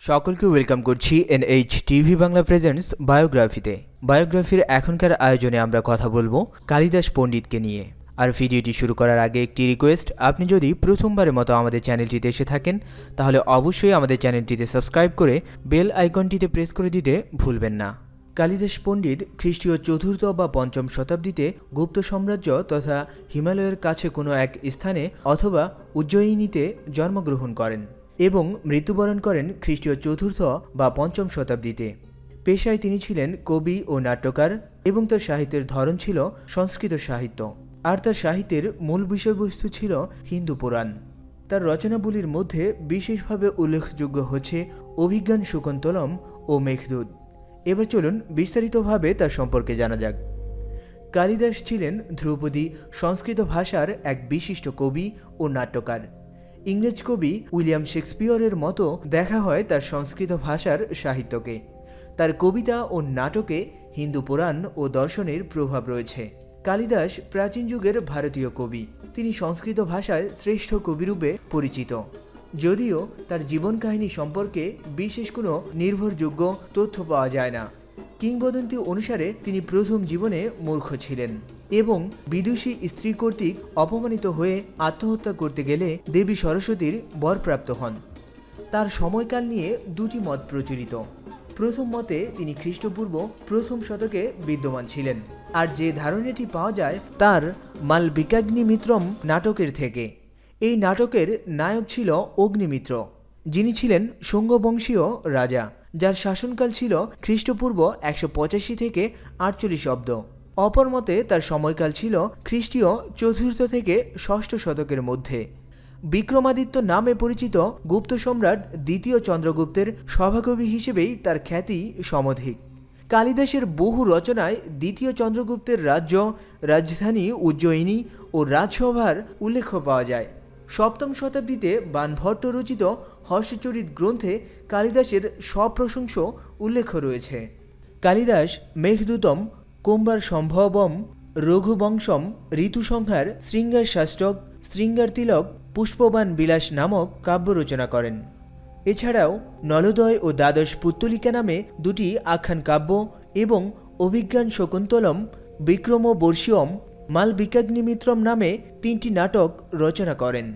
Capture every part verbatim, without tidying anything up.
সকলকে ওয়েলকাম করছি NH TV Bangla presents বায়োগ্রাফিতে। বায়োগ্রাফির এখনকার আয়োজনে আমরা কথা বলবো কালিদাস পণ্ডিতকে নিয়ে। আর ভিডিওটি শুরু করার আগে একটি রিকোয়েস্ট, আপনি যদি প্রথমবারের মতো আমাদের চ্যানেলটিতে এসে থাকেন তাহলে অবশ্যই আমাদের চ্যানেলটিতে সাবস্ক্রাইব করে বেল আইকনটিতে প্রেস করে দিতে ভুলবেন না। কালিদাস পণ্ডিত খ্রিস্টীয় চতুর্থ বা পঞ্চম শতাব্দীতে গুপ্ত সাম্রাজ্য তথা হিমালয়ের কাছে কোনো এক স্থানে অথবা উজ্জয়িনীতে জন্মগ্রহণ করেন এবং মৃত্যুবরণ করেন খ্রিস্টীয় চতুর্থ বা পঞ্চম শতাব্দীতে। পেশায় তিনি ছিলেন কবি ও নাট্যকার এবং তার সাহিত্যের ধরন ছিল সংস্কৃত সাহিত্য, আর তার সাহিত্যের মূল বিষয়বস্তু ছিল হিন্দু পুরাণ। তার রচনাবলীর মধ্যে বিশেষভাবে উল্লেখযোগ্য হচ্ছে অভিজ্ঞান শকুন্তলম ও মেঘদূত। এবার চলুন বিস্তারিতভাবে তার সম্পর্কে জানা যাক। কালিদাস ছিলেন ধ্রুপদী সংস্কৃত ভাষার এক বিশিষ্ট কবি ও নাট্যকার। ইংরেজ কবি উইলিয়াম শেক্সপিয়রের মতো দেখা হয় তার সংস্কৃত ভাষার সাহিত্যকে। তার কবিতা ও নাটকে হিন্দু পুরাণ ও দর্শনের প্রভাব রয়েছে। কালিদাস প্রাচীন যুগের ভারতীয় কবি। তিনি সংস্কৃত ভাষায় শ্রেষ্ঠ কবিরূপে পরিচিত, যদিও তার জীবন কাহিনী সম্পর্কে বিশেষ কোনো নির্ভরযোগ্য তথ্য পাওয়া যায় না। কিংবদন্তি অনুসারে তিনি প্রথম জীবনে মূর্খ ছিলেন এবং বিদুষী স্ত্রী কর্তৃক অপমানিত হয়ে আত্মহত্যা করতে গেলে দেবী সরস্বতীর বরপ্রাপ্ত হন। তার সময়কাল নিয়ে দুটি মত প্রচলিত। প্রথম মতে তিনি খ্রিস্টপূর্ব প্রথম শতকে বিদ্যমান ছিলেন, আর যে ধারণাটি পাওয়া যায় তার মালবিকাগ্নিমিত্রম নাটকের থেকে। এই নাটকের নায়ক ছিল অগ্নিমিত্র, যিনি ছিলেন শুঙ্গবংশীয় রাজা, যার শাসনকাল ছিল খ্রিস্টপূর্ব একশো পঁচাশি থেকে আটচল্লিশ অব্দ। অপর মতে তার সময়কাল ছিল খ্রিস্টীয় চতুর্থ থেকে ষষ্ঠ শতকের মধ্যে। বিক্রমাদিত্য নামে পরিচিত গুপ্ত সম্রাট দ্বিতীয় চন্দ্রগুপ্তের সভাকবি হিসেবেই তার খ্যাতি সমধিক। কালিদাসের বহু রচনায় দ্বিতীয় চন্দ্রগুপ্তের রাজ্য, রাজধানী উজ্জয়িনী ও রাজসভার উল্লেখ পাওয়া যায়। সপ্তম শতাব্দীতে বাণভট্ট রচিত হর্ষচরিত গ্রন্থে কালিদাসের সপ্রশংস উল্লেখ রয়েছে। কালিদাস মেঘদূতম, কুম্ভার সম্ভবম, রঘুবংশম, ঋতুসংহার, শৃঙ্গার শাষ্টক, শৃঙ্গার তিলক, পুষ্পবান বিলাস নামক কাব্য রচনা করেন। এছাড়াও নলোদয় ও দ্বাদশ পুত্তলিকা নামে দুটি আখ্যান কাব্য এবং অভিজ্ঞান শকুন্তলম, বিক্রমবর্ষীয়ম, মালবিকাগ্নিমিত্রম নামে তিনটি নাটক রচনা করেন।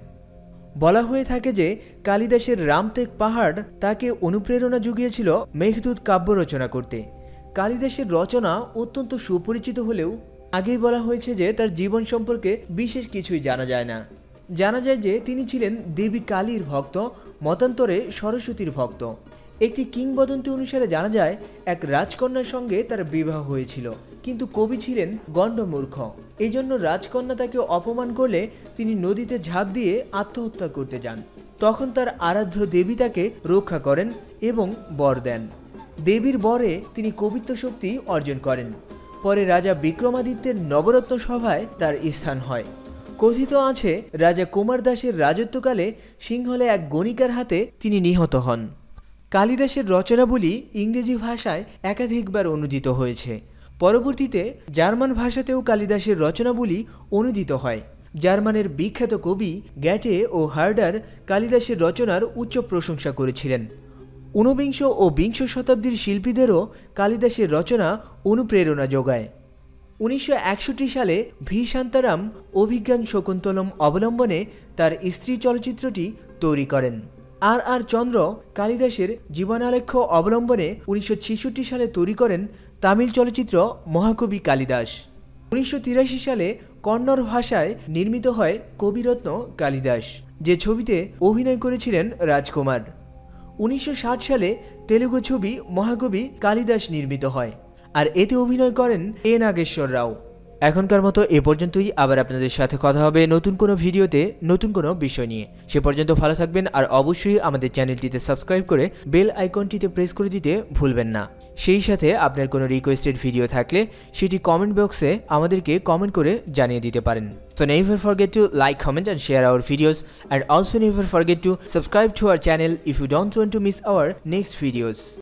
বলা হয়ে থাকে যে কালিদাসের রামতেক পাহাড় তাকে অনুপ্রেরণা জুগিয়েছিল মেঘদূত কাব্য রচনা করতে। কালিদাসের রচনা অত্যন্ত সুপরিচিত হলেও আগেই বলা হয়েছে যে তার জীবন সম্পর্কে বিশেষ কিছুই জানা যায় না। জানা যায় যে তিনি ছিলেন দেবী কালীর ভক্ত, মতান্তরে সরস্বতীর ভক্ত। একটি কিংবদন্তি অনুসারে জানা যায় এক রাজকন্যার সঙ্গে তার বিবাহ হয়েছিল, কিন্তু কবি ছিলেন গণ্ডমূর্খ। এই জন্য রাজকন্যা তাকে অপমান করলে তিনি নদীতে ঝাঁপ দিয়ে আত্মহত্যা করতে যান। তখন তার আরাধ্য দেবী তাকে রক্ষা করেন এবং বর দেন। দেবীর বরে তিনি কবিত্ব শক্তি অর্জন করেন। পরে রাজা বিক্রমাদিত্যের নবরত্ন সভায় তার স্থান হয়। কথিত আছে রাজা কুমার দাসের রাজত্বকালে সিংহলে এক গণিকার হাতে তিনি নিহত হন। কালিদাসের রচনাবলী ইংরেজি ভাষায় একাধিকবার অনুদিত হয়েছে। পরবর্তীতে জার্মান ভাষাতেও কালিদাসের রচনাবলী অনুদিত হয়। জার্মানের বিখ্যাত কবি গ্যাটে ও হার্ডার কালিদাসের রচনার উচ্চ প্রশংসা করেছিলেন। ঊনবিংশ ও বিংশ শতাব্দীর শিল্পীদেরও কালিদাসের রচনা অনুপ্রেরণা যোগায়। উনিশশো একষট্টি সালে ভি শান্তারাম অভিজ্ঞান শকুন্তলম অবলম্বনে তার স্ত্রী চলচ্চিত্রটি তৈরি করেন। আর আর চন্দ্র কালিদাসের জীবনালেখ্য অবলম্বনে উনিশশো ছেষট্টি সালে তৈরি করেন তামিল চলচ্চিত্র মহাকবি কালিদাস। উনিশশো তিরাশি সালে কন্নড় ভাষায় নির্মিত হয় কবিরত্ন কালিদাস, যে ছবিতে অভিনয় করেছিলেন রাজকুমার। উনিশশো ষাট সালে তেলুগু ছবি মহাকবি কালিদাস নির্মিত হয়, আর এতে অভিনয় করেন এ নাগেশ্বর রাও। এখনকার মতো এ পর্যন্তই। আবার আপনাদের সাথে কথা হবে নতুন কোনো ভিডিওতে নতুন কোনো বিষয় নিয়ে। সে পর্যন্ত ভালো থাকবেন, আর অবশ্যই আমাদের চ্যানেলটিতে সাবস্ক্রাইব করে বেল আইকনটিতে প্রেস করে দিতে ভুলবেন না। সেই সাথে আপনার কোনো রিকোয়েস্টেড ভিডিও থাকলে সেটি কমেন্ট বক্সে আমাদেরকে কমেন্ট করে জানিয়ে দিতে পারেন। So never forget to like, comment and share our videos, and also never forget to subscribe to our channel if you don't want to miss our next videos.